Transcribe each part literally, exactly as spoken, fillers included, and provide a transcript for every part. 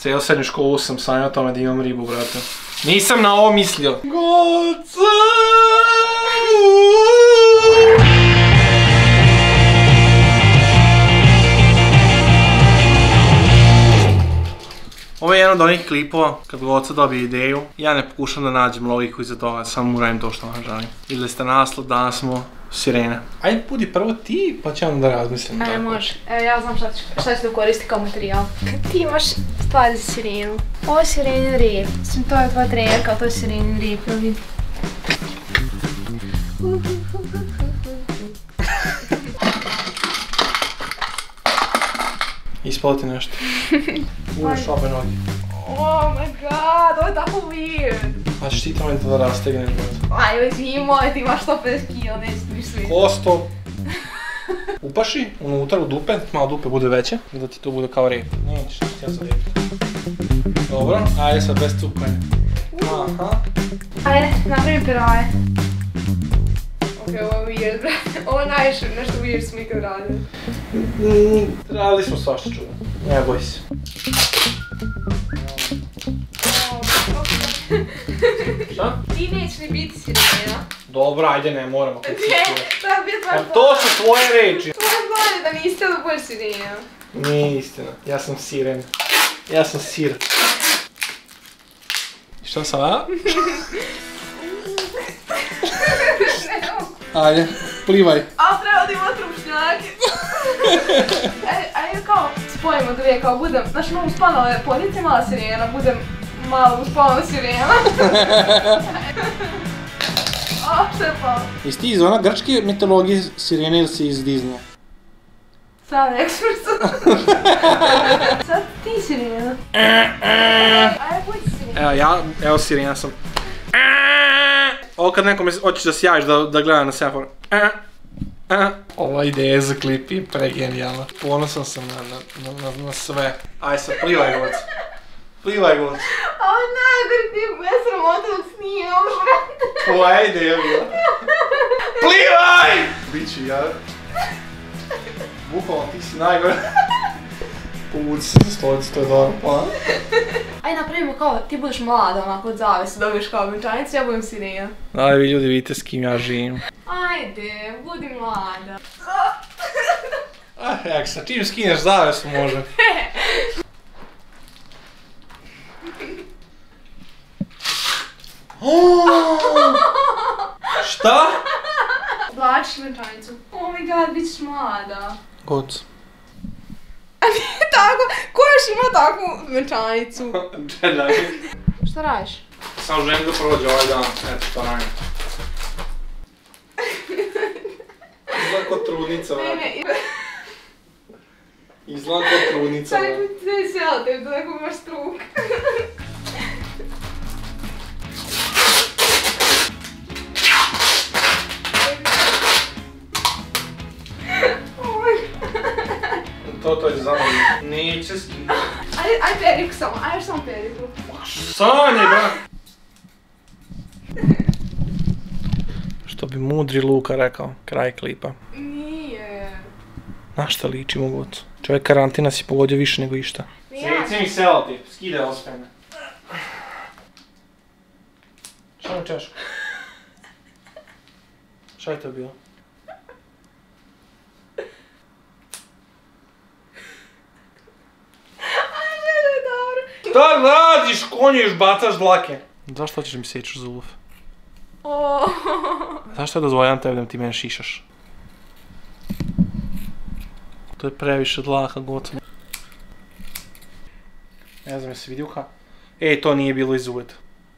Cijelu srednju školu sam sanjao tome da imam ribu, brate. Nisam na ovo mislio. Goca! Ovo je jedan od onih klipova, kad Goca dobije ideju, ja ne pokušam da nađem logiku iza toga, samo uradim to što vam želim. Vidjeli ste naslov, danas smo sirene. Ajde, budi prvo ti, pa ću onda da razmislim. Ajde, može. Evo, ja znam šta ću da koristim kao materijal. Ti imaš stvari za sirenu. Ovo je sirenin rep. Mislim, to je tvoja trenerka, ali to je sirenin rep. Ispalo ti nešto. Uraš obe noge. Oh my god, ovo je tako weird. A ćeš ti tamo da rastegneš, brate. Ajde, izvini moj, ti imaš sto pedeset kila, neće ti više svi. Kosto. Upaši unutra u dupe, malo dupe bude veće, da ti to bude kao rep. Nećeš, ja sad rep. Dobro, ajde sad bez cupanja. Aha. Ajde, napravim peraje. Ok, ovo je weird, brate. Ovo je najviše, nešto weird smo ikad radili. Radili smo svašta čudo. Ne boj se. Šta? Ti neće ni biti sirena. Dobro, ajde, ne moramo. Ne, to bi je tvoja plan. To su tvoje reči. Tvoja plan je da niste da budeš sirena. Nije istina, ja sam siren. Ja sam sir. I šta sada? Ajde, plivaj. A treba da ima trupšnjake. Ajde kao spojimo dvije, kao budem, znaš imam uspanale podice mala sirena, budem malo uspanala sirena. O, što je palo? Jesi ti iz ona grčke mitologije sirene ili si iz Disneya? Sad ekspresu. Sad ti sirena. Ajde, budi sirena. Evo ja, evo sirena sam. Ovo kad nekome hoćeš da sjaviš da gleda na semafor. Ova ideja za klip je pregenijalna. Ponosan sam na sve. Aj sad, plivaj Goc. Plivaj Goc. Ovo je najgori klip, ja sam sramota dok snimam, brate. Tvoja ideja bila. Plivaj! Biću ja. Bukvalno ti si najgore. Povuci se za stolicu, to je dobar plan. Ajde napravimo kao, ti budeš mlada onako od zavese, dobiješ kao venčanicu, ja budem sirena. Ajde vi ljudi vidite s kim ja živim. Ajde, budi mlada. Ah, jak sa čim skineš zavesu može. Šta? Oblačiš venčanicu. Oh my god, bit ćeš mlada. Goc. A nije tako, ko još ima takvu venčanicu? Gledaj. Šta radiš? Samo želim da prođe ovaj dan, eto šta radim. Izgleda ko trudnica, vrati. Ne, ne. Izgleda ko trudnica, vrati. Čaj, ti ne sjela tebi, da neko imaš struk. To, to je za mnom. Neće skinuti. Ajde, ajde periku samo, ajde još samo periku. Sanje, bra! Što bi mudri Luka rekao, kraj klipa. Nije. Na šta liči mu Gocu? Čovjek karantina si pogodio više nego išta. Sjeci mi selo ti, skide ovo s mene. Šta mi češku? Šta je to bilo? Šta radiš, konješ, bacaš dlake? Zašto hoćeš da mi sečeš zub? Zašto je dozvoljam tebi da ti mene šišaš? To je previše dlaka, Goca. Ne znam, jesi vidio ka? Ej, to nije bilo iz uveta.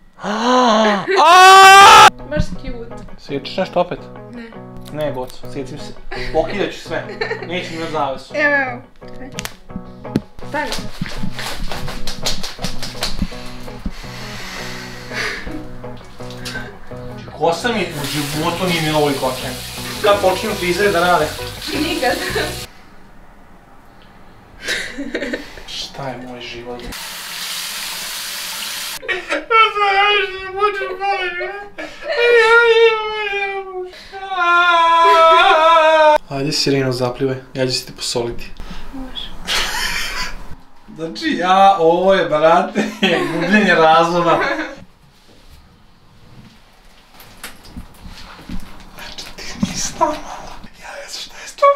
Baš cute. Sečeš nešto opet? Ne. Ne, Goca, secim se. Pokidat ću sve. Neću mi na zavesu. Evo, evo. Stani. Kosa mi u životu nije mi ovo i kočen. Kad počinu frizere da rade? Nikad. Šta je moj život? Ajde sireno zaplivaj, ja ću se te posoliti. Može. Znači, ja, ovo je, brate, gubljenje razuma. Znači, ti nisi normalna. Ja ne znam šta je s tom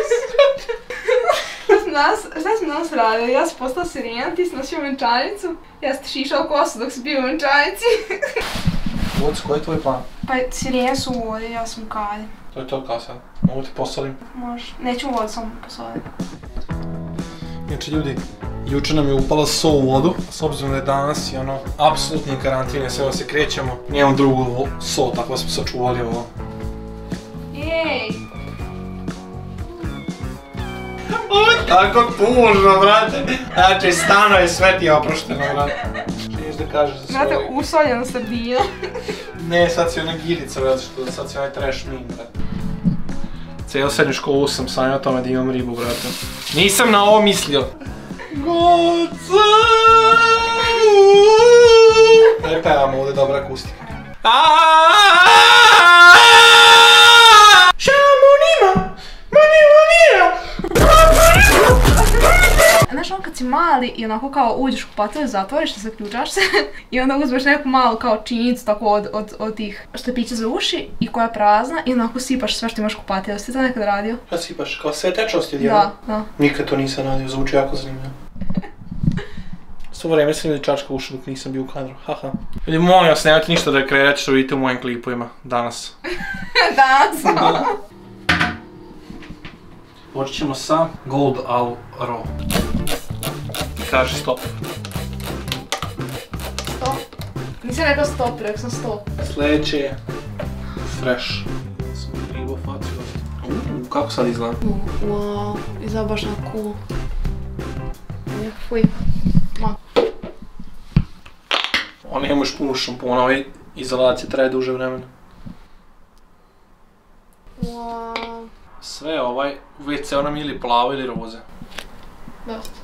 nas. Šta smo danas radili? Ja sam postala sirena, ti si nosio venčanicu. Ja sam ti šišao kosu dok si bio u venčanici. Voc, koji je tvoj plan? Pa sirene su u vodi, ja sam u kadi. To je to kao sad. Mogu ti posolim? Može. Neću u vodu, samo posolim. Znači ljudi, juče nam je upala so u vodu, s obzirom da je danas i ono, apsolutni karantin, sve da se krećemo. Nijem drugu so, tako smo sačuvali ovo. Jej! Ovo je tako tužno, brate. Znači, stano je sve ti oprošteno, brate. Što neš da kažeš za svoje? Brate, usoljena sardina. Ne, sad si ona girica, brate, što sad si onaj trash meme, brate. Cijelu srednju školu sam sanjao tome da imam ribu, brate. Nisam na ovo mislio. Goca! Ne pevamo, ovdje dobra akustika. Šamunima! Manima! Znaš, on kad si mali i onako kao uđeš u kupatilo, zatvoriš se, zaključaš se i onda uzmeš neku malu kao činjenicu tako od, od, od tih štepića za uši i koja je prazna i onako sipaš sve što imaš u kupatilo. Jesi ti to nekad radio? Šta sipaš? Kao sve tečnosti odjedno? Da, da. Nikad to nisam radio, zvuči jako zanimljivo. Svo vreme sam ili čačka uši dok nisam bio u kadru, haha. Ljudi, molim vas, nemojte ništa da kreirate što vidite u mojim klipovima danas. Danas? Da. Počet ćemo sa Gold Al Raw. Kaži stop. Stop. Nisam rekao stop, rekao sam stop. Sljedeće je Fresh. Sam ribo faciju. Uuu, kako sad izgleda? Wow, izgleda baš na cool. Fuj. Ma. O, nemaš puno šampuna, ovaj izolacija traje duže vremena. Wow. Sve ovaj u ve ce nam ili plavo ili roze. Dosta.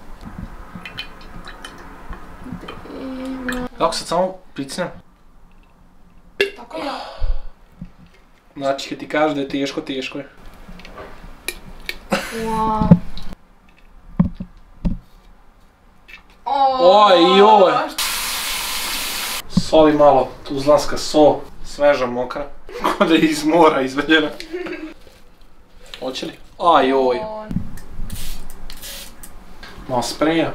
Kako sad samo pricnem? Tako je. Znači kad ti kažeš da je teško, teško je. Wow. Oj, joj! Soli malo, tuzlanska so, sveža, mokra. Ko da je iz mora izvedena. Hoće li? Aj, joj. Malo spreja.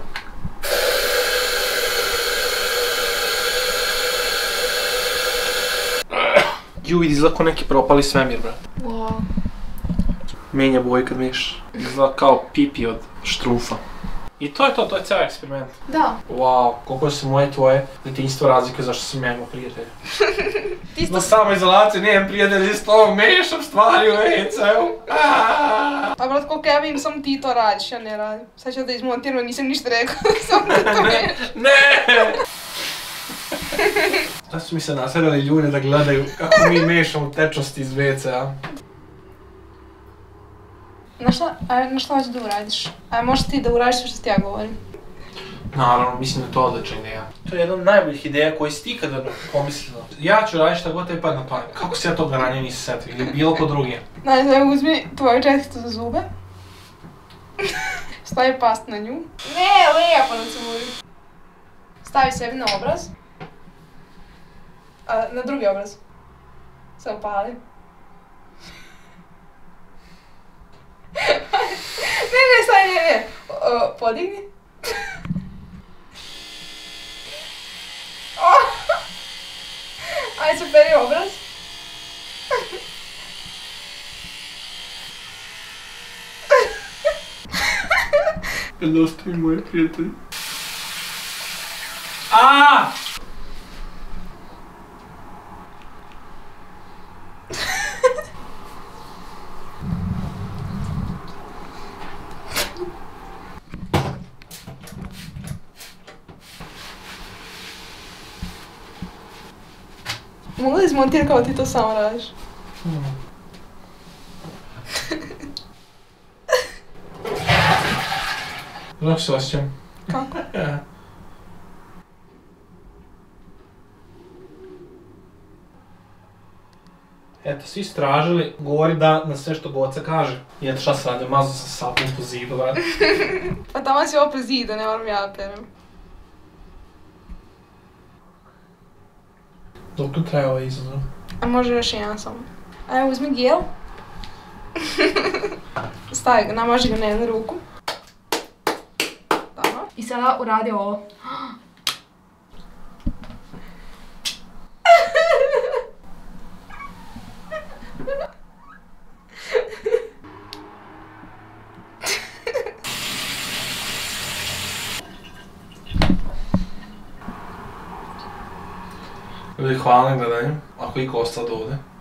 Ju, vidi, izgleda kao neki propali svemir, bre. Wow. Menja boje kad miješ. Izgleda kao pipi od štrufa. I to je to, to je cijel eksperiment. Da. Wow, koliko se moje tvoje detinjstvo razlikuje zašto sam ja imao prijatelja. Ti Na samoizolaciji nijem prijatelji s tobom, mešam stvari u ve ce-u. A brat, koliko ja vidim, samo ti to radiš, ja ne radim. Sad ću da izmontiram, nisam ništa rekao, samo ti to mešaš. Ne! Da su mi se naserali ljudi da gledaju kako mi mešamo tečnosti iz ve ce-a. Na šta, a na šta hoćeš da uradiš? A možeš ti da uradiš sve što ti ja govorim? Naravno, mislim da je to odlična ideja. To je jedna od najboljih ideja koji si ti ikada pomislila. Ja ću raditi šta god tebi pad na pamet. Kako se ja toga ranije nisi setio ili bilo ko drugi? Znači, uzmi tvoju četkicu za zube. Stavi past na nju. Ne, lijepo na curi. Stavi sebi na obraz. A, na drugi obraz. Se opali. Ne, ne, stavi, ne, ne. O, podigni. Ajde, se peri obraz. Kad ostavi moje prijatelji. Aaaa! Mogu da izmontiram kao ti to samo radiš? Hmm. Kako se osjećam? Kako? Ja. Eto, svi su tražili, govori da na sve što Goca kaže. I eto šta se radi, mazu sam sapom po zidu, vrat. Pa tamo si opet zida, ne moram ja perem. Dok tu traje ovaj izazov? A može još jedan samo. Ajde, uzmi gel. Stavi ga, namaži ga na jednu ruku. Dobro. I sada uradi ovo. Ljudi, hvala na gledanju, ako iko ostao do ovdje.